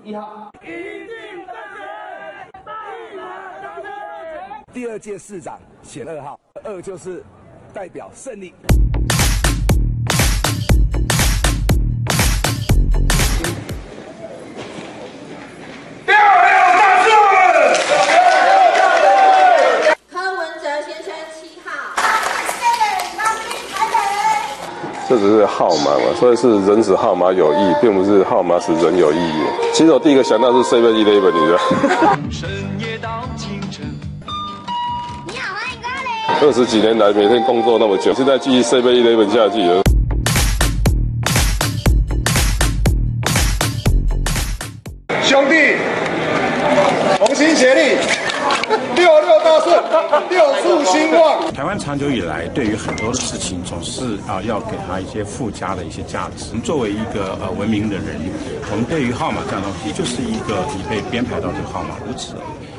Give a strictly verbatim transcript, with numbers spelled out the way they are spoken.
一号。一定当选，一马当选。第二届市长选二号，二就是代表胜利。 这只是号码嘛，所以是人使号码有意，并不是号码使人有意义。其实我第一个想到是 seven eleven， 你知道？深夜到清晨。你好，欢迎光临。二十几年来，每天工作那么久，现在继续 seven eleven 下去了。 兄弟，同心协力。六六大顺，六畜兴旺。 台湾长久以来对于很多的事情总是啊要给他一些附加的一些价值。我们作为一个呃文明的人，我们对于号码这样东西就是一个你被编排到这个号码如此而已。